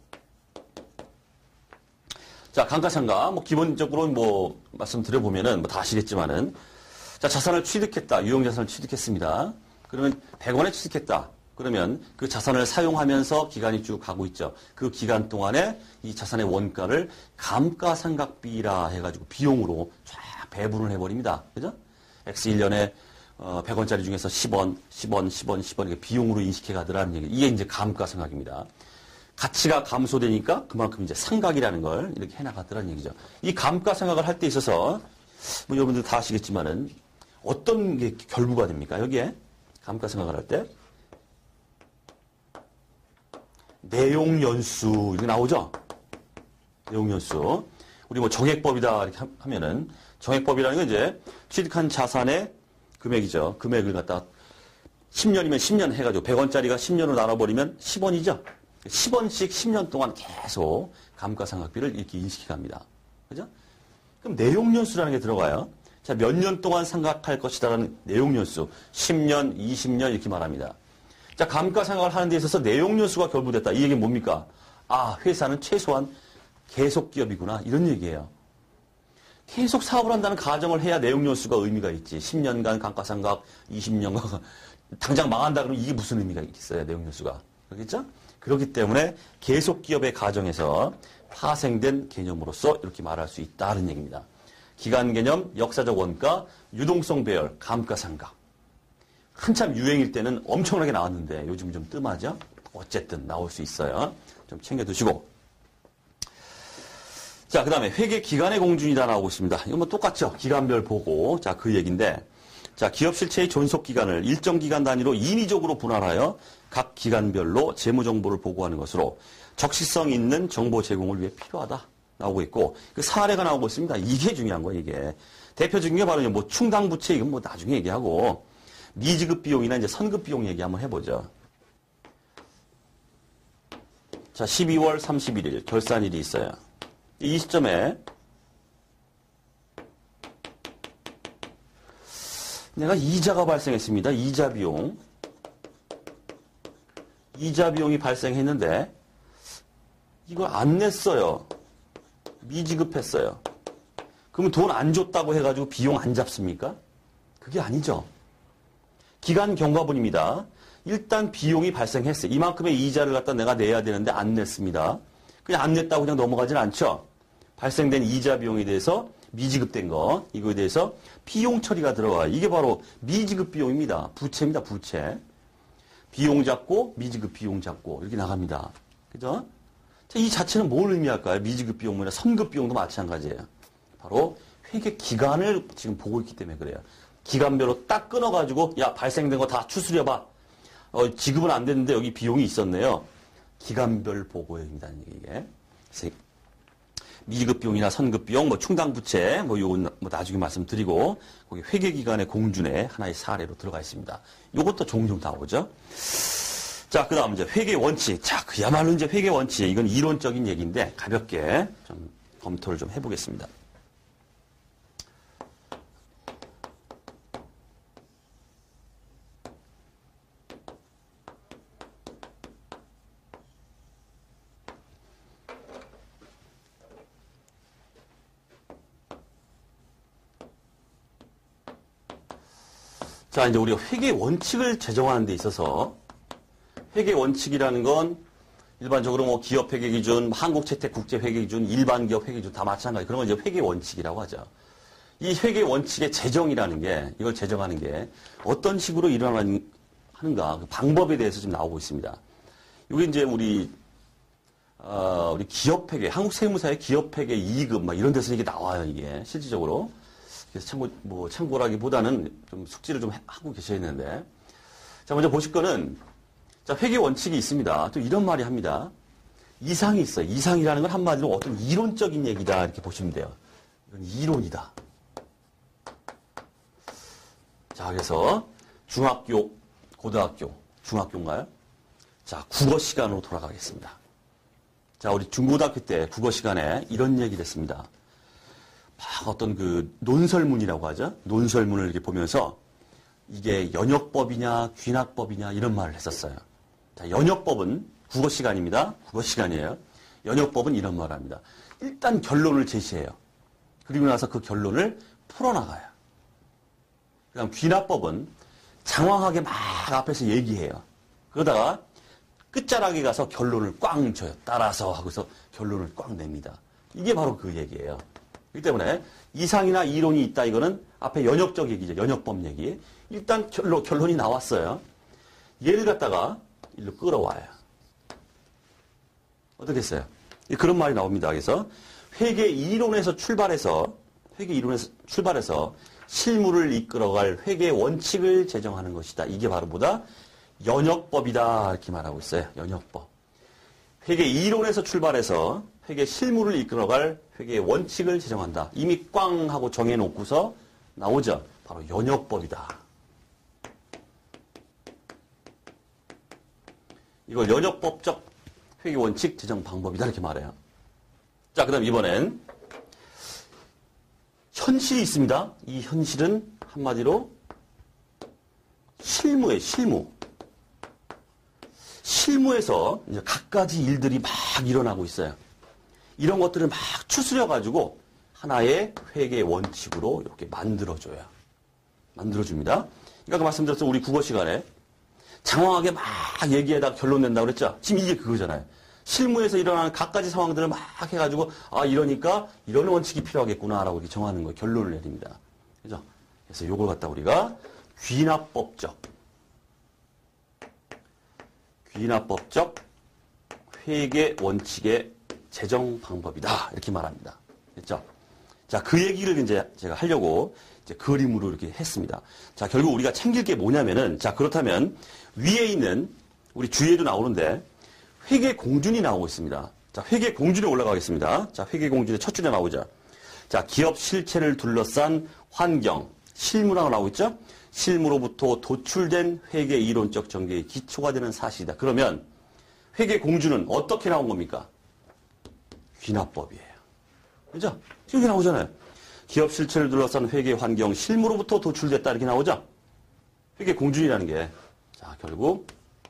자, 감가상각. 뭐 기본적으로 뭐 말씀드려보면은 뭐 다 아시겠지만은 자, 자산을 취득했다. 유형자산을 취득했습니다. 그러면 백 원에 취득했다. 그러면 그 자산을 사용하면서 기간이 쭉 가고 있죠. 그 기간 동안에 이 자산의 원가를 감가상각비라 해가지고 비용으로 쫙 배분을 해버립니다. 그죠? X 일 년에 어, 백 원짜리 중에서 십 원, 십 원, 십 원, 십 원 이렇게 비용으로 인식해 가더라는 얘기. 이게 이제 감가상각입니다. 가치가 감소되니까 그만큼 이제 상각이라는 걸 이렇게 해나가더라는 얘기죠. 이 감가상각을 할 때 있어서 뭐 여러분들 다 아시겠지만은 어떤 게 결부가 됩니까? 여기에 감가상각을 할 때 내용연수 이렇게 나오죠. 내용연수. 우리 뭐 정액법이다 이렇게 하면은 정액법이라는 건 이제 취득한 자산의 금액이죠. 금액을 갖다 십 년이면 십 년 해가지고 백 원짜리가 십 년으로 나눠버리면 십 원이죠. 십 원씩 십 년 동안 계속 감가상각비를 이렇게 인식해 갑니다. 그죠? 그럼 내용연수라는 게 들어가요. 자, 몇 년 동안 상각할 것이다라는 내용연수. 십 년, 이십 년 이렇게 말합니다. 자, 감가상각을 하는 데 있어서 내용연수가 결부됐다. 이 얘기는 뭡니까? 아, 회사는 최소한 계속기업이구나. 이런 얘기예요. 계속 사업을 한다는 가정을 해야 내용연수가 의미가 있지. 십 년간 감가상각, 이십 년간 당장 망한다 그러면 이게 무슨 의미가 있겠어요, 내용연수가. 그렇겠죠? 그렇기 때문에 계속기업의 가정에서 파생된 개념으로서 이렇게 말할 수 있다는 얘기입니다. 기간 개념, 역사적 원가, 유동성 배열, 감가상각. 한참 유행일 때는 엄청나게 나왔는데 요즘 좀 뜸하죠? 어쨌든 나올 수 있어요. 좀 챙겨두시고. 자, 그 다음에 회계 기간의 공준이다 나오고 있습니다. 이건 뭐 똑같죠? 기간별 보고. 자, 그 얘기인데. 자, 기업 실체의 존속 기간을 일정 기간 단위로 인위적으로 분할하여 각 기간별로 재무 정보를 보고하는 것으로 적시성 있는 정보 제공을 위해 필요하다. 나오고 있고. 그 사례가 나오고 있습니다. 이게 중요한 거예요, 이게. 대표적인 게 바로 뭐 충당부채, 이건 뭐 나중에 얘기하고. 미지급 비용이나 이제 선급 비용 얘기 한번 해보죠. 자, 십이월 삼십일일 결산일이 있어요. 이 시점에 내가 이자가 발생했습니다. 이자 비용. 이자 비용이 발생했는데 이걸 안 냈어요. 미지급했어요. 그러면 돈 안 줬다고 해가지고 비용 안 잡습니까? 그게 아니죠. 기간 경과분입니다. 일단 비용이 발생했어요. 이만큼의 이자를 갖다 내가 내야 되는데 안 냈습니다. 그냥 안 냈다고 그냥 넘어가진 않죠. 발생된 이자 비용에 대해서 미지급된 거, 이거에 대해서 비용 처리가 들어가요. 이게 바로 미지급 비용입니다. 부채입니다, 부채. 비용 잡고 미지급 비용 잡고 이렇게 나갑니다. 그죠? 자, 이 자체는 뭘 의미할까요? 미지급 비용이나 선급 비용도 마찬가지예요. 바로 회계 기간을 지금 보고 있기 때문에 그래요. 기간별로 딱 끊어가지고 야 발생된 거 다 추스려봐. 어, 지급은 안 됐는데 여기 비용이 있었네요. 기간별 보고입니다. 이게. 그래서 미지급 비용이나 선급 비용, 뭐 충당 부채, 뭐 요건 뭐 나중에 말씀드리고 거기 회계 기간의 공준에 하나의 사례로 들어가 있습니다. 요것도 종종 나오죠. 자, 그 다음 이제 회계 원칙. 자, 그야말로 이제 회계 원칙. 이건 이론적인 얘기인데 가볍게 좀 검토를 좀 해보겠습니다. 자, 이제 우리가 회계 원칙을 제정하는 데 있어서 회계 원칙이라는 건 일반적으로 뭐 기업 회계 기준, 한국채택 국제 회계 기준, 일반 기업 회계 기준 다 마찬가지. 그런 건 이제 회계 원칙이라고 하죠. 이 회계 원칙의 제정이라는 게, 이걸 제정하는 게 어떤 식으로 일어나는가, 그 방법에 대해서 지금 나오고 있습니다. 이게 이제 우리, 어, 우리 기업 회계, 한국 세무사의 기업 회계 이익금 막 이런 데서 이게 나와요, 이게. 실질적으로. 그래서 참고, 뭐, 참고라기보다는 좀 숙지를 좀 하고 계셔야 되는데. 자, 먼저 보실 거는, 자, 회계 원칙이 있습니다. 또 이런 말이 합니다. 이상이 있어요. 이상이라는 건 한마디로 어떤 이론적인 얘기다. 이렇게 보시면 돼요. 이건 이론이다. 자, 그래서 중학교, 고등학교, 중학교인가요? 자, 국어 시간으로 돌아가겠습니다. 자, 우리 중고등학교 때 국어 시간에 이런 얘기를 했습니다. 막 어떤 그 논설문이라고 하죠. 논설문을 이렇게 보면서 이게 연역법이냐 귀납법이냐 이런 말을 했었어요. 자, 연역법은 국어 시간입니다. 국어 시간이에요. 연역법은 이런 말을 합니다. 일단 결론을 제시해요. 그리고 나서 그 결론을 풀어나가요. 그다음 귀납법은 장황하게 막 앞에서 얘기해요. 그러다가 끝자락에 가서 결론을 꽝 줘요. 따라서 하고서 결론을 꽝 냅니다. 이게 바로 그 얘기예요. 그렇기 때문에 이상이나 이론이 있다 이거는 앞에 연역적 얘기죠. 연역법 얘기. 일단 결론, 결론이 나왔어요. 얘를 갖다가 일로 끌어와요. 어떻게 했어요? 그런 말이 나옵니다. 그래서 회계 이론에서 출발해서 회계 이론에서 출발해서 실무를 이끌어갈 회계 원칙을 제정하는 것이다. 이게 바로 뭐다? 연역법이다. 이렇게 말하고 있어요. 연역법. 회계 이론에서 출발해서 회계 실무를 이끌어갈 회계 원칙을 제정한다. 이미 꽝 하고 정해놓고서 나오죠. 바로 연역법이다. 이걸 연역법적 회계 원칙 제정 방법이다. 이렇게 말해요. 자, 그 다음 이번엔 현실이 있습니다. 이 현실은 한마디로 실무예요. 실무. 실무에서 이제 갖가지 일들이 막 일어나고 있어요. 이런 것들을 막 추스려가지고 하나의 회계 원칙으로 이렇게 만들어줘요. 만들어줍니다. 그러니까 말씀드렸죠. 우리 국어 시간에 장황하게 막 얘기하다가 결론 낸다고 그랬죠. 지금 이게 그거잖아요. 실무에서 일어나는 갖가지 상황들을 막 해가지고 아 이러니까 이런 원칙이 필요하겠구나라고 이렇게 정하는 거예요. 결론을 내립니다. 그죠? 그래서 요걸 갖다 우리가 귀납법적 귀납법적 회계 원칙의 제정 방법이다. 이렇게 말합니다. 됐죠? 자, 그 얘기를 이제 제가 하려고 이제 그림으로 이렇게 했습니다. 자, 결국 우리가 챙길 게 뭐냐면은, 자, 그렇다면 위에 있는 우리 주위에도 나오는데 회계 공준이 나오고 있습니다. 자, 회계 공준에 올라가겠습니다. 자, 회계 공준의 첫 줄에 나오죠. 자, 기업 실체를 둘러싼 환경, 실무라고 나오고 있죠? 실무로부터 도출된 회계 이론적 전개의 기초가 되는 사실이다. 그러면 회계 공준은 어떻게 나온 겁니까? 귀납법이에요. 그죠? 지금 이렇게 나오잖아요. 기업 실체를 둘러싼 회계 환경, 실무로부터 도출됐다. 이렇게 나오죠? 회계 공준이라는 게. 자, 결국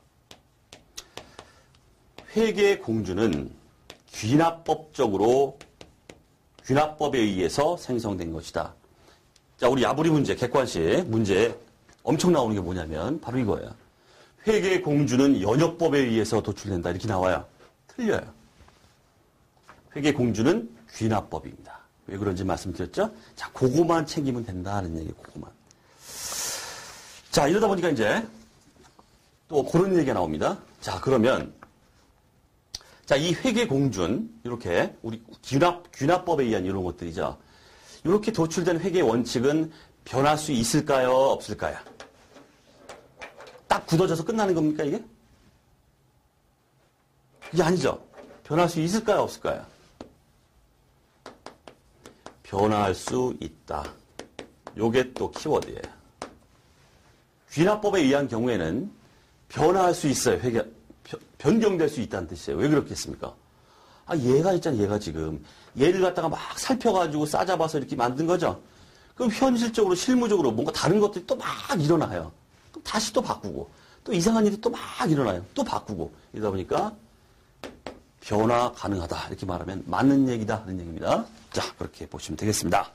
회계 공준은 귀납법적으로 귀납법에 의해서 생성된 것이다. 자, 우리 야부리 문제, 객관식 문제 엄청 나오는 게 뭐냐면 바로 이거예요. 회계 공준은 연역법에 의해서 도출된다. 이렇게 나와요. 틀려요. 회계 공준은 귀납법입니다. 왜 그런지 말씀드렸죠? 자, 그거만 챙기면 된다는 얘기, 그거만. 자, 이러다 보니까 이제 또 그런 얘기가 나옵니다. 자, 그러면 자, 이 회계 공준 이렇게 우리 귀납 귀납법에 의한 이런 것들이죠. 이렇게 도출된 회계 원칙은 변할 수 있을까요? 없을까요? 딱 굳어져서 끝나는 겁니까, 이게? 이게 아니죠. 변할 수 있을까요? 없을까요? 변할 수 있다. 요게 또 키워드예요. 귀납법에 의한 경우에는 변화할 수 있어요. 회계, 변경될 수 있다는 뜻이에요. 왜 그렇겠습니까? 아, 얘가 있잖아, 얘가 지금. 얘를 갖다가 막 살펴가지고 싸잡아서 이렇게 만든 거죠. 그럼 현실적으로, 실무적으로 뭔가 다른 것들이 또 막 일어나요. 그럼 다시 또 바꾸고, 또 이상한 일이 또 막 일어나요. 또 바꾸고. 이러다 보니까 변화 가능하다. 이렇게 말하면 맞는 얘기다. 하는 얘기입니다. 자, 그렇게 보시면 되겠습니다.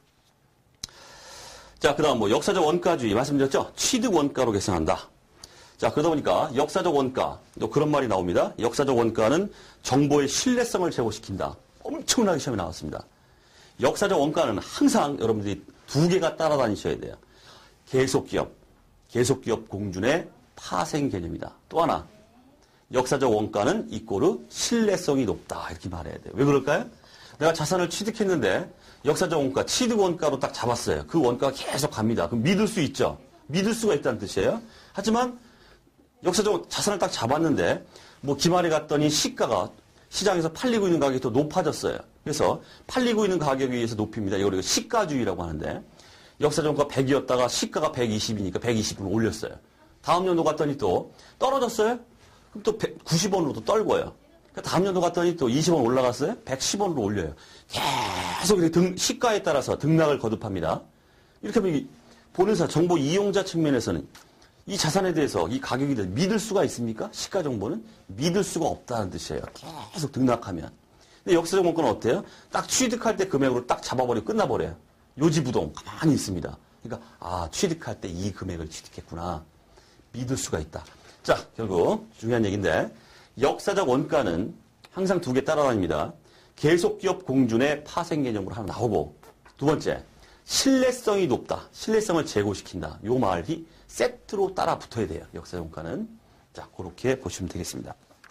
자, 그 다음 뭐 역사적 원가주의 말씀드렸죠? 취득 원가로 계산한다. 자, 그러다 보니까 역사적 원가, 또 그런 말이 나옵니다. 역사적 원가는 정보의 신뢰성을 제고시킨다. 엄청나게 시험에 나왔습니다. 역사적 원가는 항상 여러분들이 두 개가 따라다니셔야 돼요. 계속기업, 계속기업 공준의 파생 개념이다. 또 하나, 역사적 원가는 이꼬르 신뢰성이 높다. 이렇게 말해야 돼요. 왜 그럴까요? 내가 자산을 취득했는데 역사적 원가, 취득 원가로 딱 잡았어요. 그 원가가 계속 갑니다. 그럼 믿을 수 있죠. 믿을 수가 있다는 뜻이에요. 하지만 역사적 자산을 딱 잡았는데 뭐 기말에 갔더니 시가가 시장에서 팔리고 있는 가격이 더 높아졌어요. 그래서 팔리고 있는 가격에 의해서 높입니다. 이걸 시가주의라고 하는데 역사적 원가 백이었다가 시가가 백이십이니까 백이십으로 올렸어요. 다음 연도 갔더니 또 떨어졌어요. 그럼 또 구십 원으로 또 떨고요. 다음 연도 갔더니 또 이십 원 올라갔어요. 백십 원으로 올려요. 계속 이렇게 등, 시가에 따라서 등락을 거듭합니다. 이렇게 하면 보는 사람, 정보 이용자 측면에서는 이 자산에 대해서 이 가격에 대해서 믿을 수가 있습니까? 시가 정보는 믿을 수가 없다는 뜻이에요. 계속 등락하면. 근데 역사적 원가는 어때요? 딱 취득할 때 금액으로 딱 잡아버리고 끝나버려요. 요지부동 가만히 있습니다. 그러니까 아, 취득할 때 이 금액을 취득했구나. 믿을 수가 있다. 자, 결국 중요한 얘기인데 역사적 원가는 항상 두 개 따라다닙니다. 계속기업 공준의 파생 개념으로 하나 나오고 두 번째, 신뢰성이 높다. 신뢰성을 제고시킨다. 요 말이 세트로 따라 붙어야 돼요. 역사적 원가는. 자, 그렇게 보시면 되겠습니다.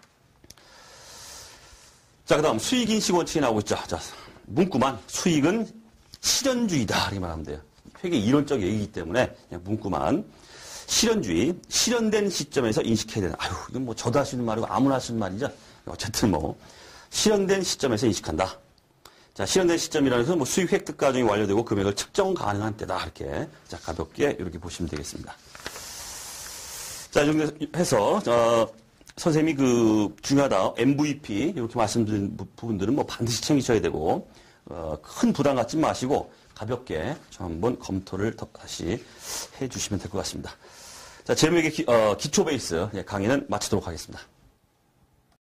자, 그 다음 수익인식 원칙이 나오고 있죠. 자, 문구만 수익은 실현주의다. 이렇게 말하면 돼요. 되게 이론적 얘기이기 때문에 그냥 문구만. 실현주의, 실현된 시점에서 인식해야 되는. 아유, 이건 뭐 저도 할 수 있는 말이고 아무나 할 수 있는 말이죠. 어쨌든 뭐 실현된 시점에서 인식한다. 자, 실현된 시점이라는 것은 뭐 수익 획득 과정이 완료되고 금액을 측정 가능한 때다. 이렇게 자, 가볍게 이렇게 보시면 되겠습니다. 자, 이 정도 해서 어, 선생님이 그 중요하다 엠브이피 이렇게 말씀드린 부분들은 뭐 반드시 챙기셔야 되고 어, 큰 부담 갖지 마시고 가볍게 좀 한번 검토를 더 다시 해주시면 될 것 같습니다. 자, 제목의 기, 어, 기초 베이스 강의는 마치도록 하겠습니다.